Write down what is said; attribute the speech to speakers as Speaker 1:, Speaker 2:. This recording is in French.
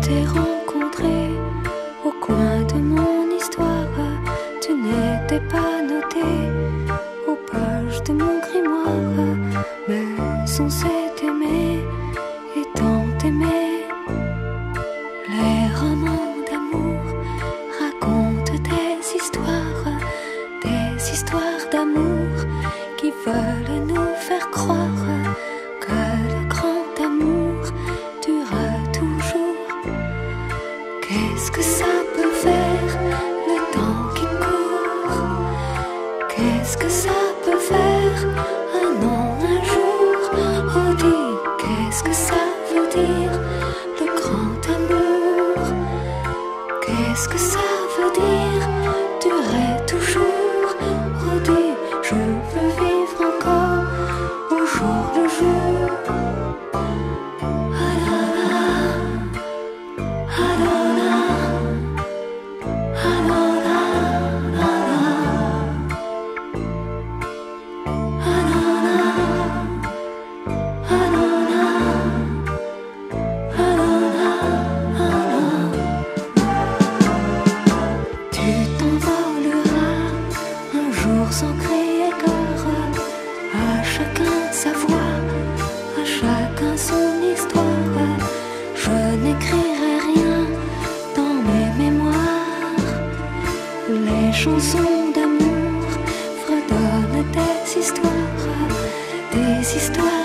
Speaker 1: t'ai rencontré au coin de mon histoire. Tu n'étais pas noté aux pages de mon grimoire, mais on s'est aimé et tant aimé. Les romans d'amour racontent des histoires d'amour qui veulent nous faire croire que le grand amour dure toujours. Qu'est-ce que ça peut faire, le temps qui court? Qu'est-ce que ça peut faire, un an, un jour? Oh dis, qu'est-ce que ça veut dire, le grand amour? Qu'est-ce que ça veut dire, durer toujours? Oh dis, je veux vivre encore au jour le jour. Ah la la, ah la la, ah la la, ah la la, ah la la, ah la la, ah la. Tu t'envoleras un jour sans crier gare, à chacun sa voix, à chacun son histoire. Je n'écrirai rien dans mes mémoires. Les chansons d'amour fredonnent des histoires